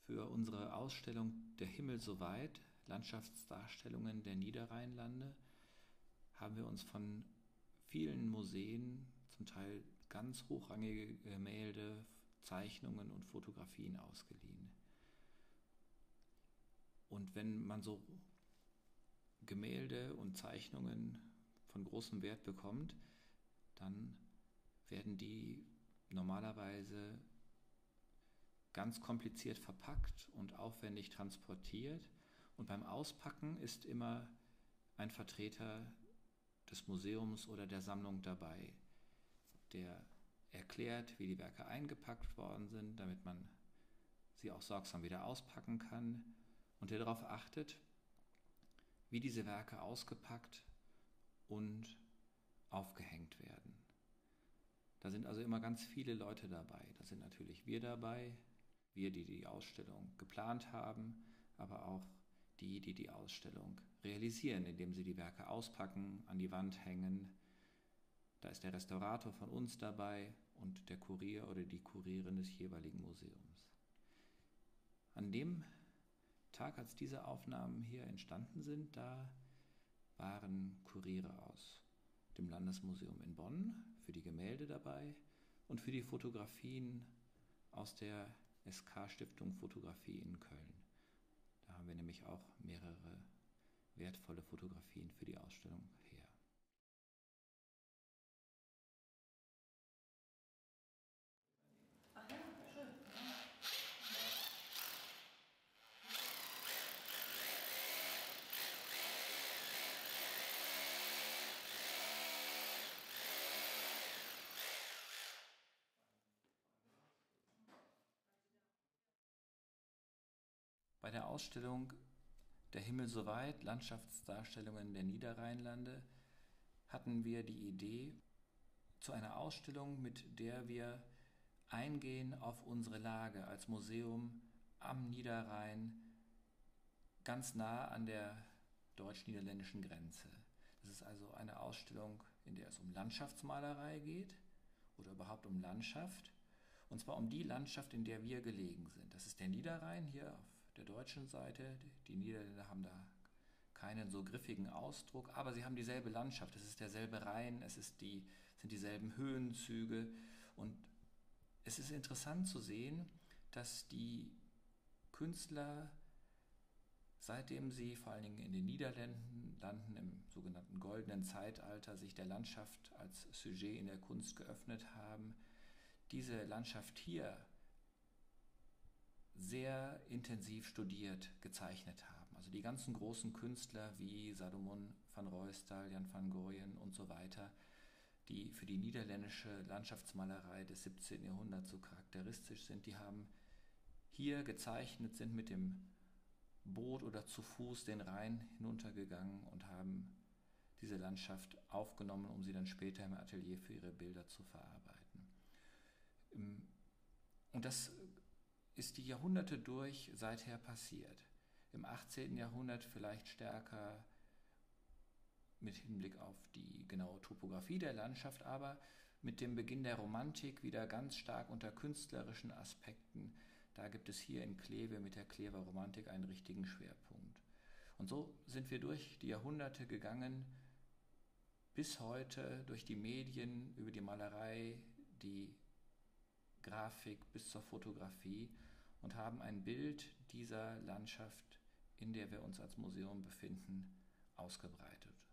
Für unsere Ausstellung Der Himmel so weit, Landschaftsdarstellungen der Niederrheinlande, haben wir uns von vielen Museen zum Teil ganz hochrangige Gemälde, Zeichnungen und Fotografien ausgeliehen. Und wenn man so Gemälde und Zeichnungen von großem Wert bekommt, dann werden die normalerweise ganz kompliziert verpackt und aufwendig transportiert. Und beim Auspacken ist immer ein Vertreter des Museums oder der Sammlung dabei, der erklärt, wie die Werke eingepackt worden sind, damit man sie auch sorgsam wieder auspacken kann, und der darauf achtet, wie diese Werke ausgepackt und aufgehängt werden. Da sind also immer ganz viele Leute dabei. Da sind natürlich wir dabei, wir, die die Ausstellung geplant haben, aber auch die, die die Ausstellung realisieren, indem sie die Werke auspacken, an die Wand hängen. Da ist der Restaurator von uns dabei und der Kurier oder die Kurierin des jeweiligen Museums. An dem Tag, als diese Aufnahmen hier entstanden sind, da waren Kuriere aus dem Landesmuseum in Bonn für die Gemälde dabei und für die Fotografien aus der SK-Stiftung Fotografie in Köln. Da haben wir nämlich auch mehrere wertvolle Fotografien für die Ausstellung her. Bei der Ausstellung Der Himmel so weit, Landschaftsdarstellungen der Niederrheinlande, hatten wir die Idee zu einer Ausstellung, mit der wir eingehen auf unsere Lage als Museum am Niederrhein, ganz nah an der deutsch-niederländischen Grenze. Das ist also eine Ausstellung, in der es um Landschaftsmalerei geht oder überhaupt um Landschaft. Und zwar um die Landschaft, in der wir gelegen sind. Das ist der Niederrhein hier auf der deutschen Seite. Die Niederländer haben da keinen so griffigen Ausdruck, aber sie haben dieselbe Landschaft. Es ist derselbe Rhein, sind dieselben Höhenzüge. Und es ist interessant zu sehen, dass die Künstler, seitdem sie vor allen Dingen in den Niederlanden landen, im sogenannten goldenen Zeitalter, sich der Landschaft als Sujet in der Kunst geöffnet haben, diese Landschaft hier sehr intensiv studiert, gezeichnet haben. Also die ganzen großen Künstler wie Salomon van Ruysdael, Jan van Goyen und so weiter, die für die niederländische Landschaftsmalerei des 17. Jahrhunderts so charakteristisch sind, die haben hier gezeichnet, sind mit dem Boot oder zu Fuß den Rhein hinuntergegangen und haben diese Landschaft aufgenommen, um sie dann später im Atelier für ihre Bilder zu verarbeiten. Und das ist die Jahrhunderte durch seither passiert. Im 18. Jahrhundert vielleicht stärker mit Hinblick auf die genaue Topographie der Landschaft, aber mit dem Beginn der Romantik wieder ganz stark unter künstlerischen Aspekten. Da gibt es hier in Kleve mit der Klever Romantik einen richtigen Schwerpunkt. Und so sind wir durch die Jahrhunderte gegangen, bis heute durch die Medien, über die Malerei, die Grafik bis zur Fotografie und haben ein Bild dieser Landschaft, in der wir uns als Museum befinden, ausgebreitet.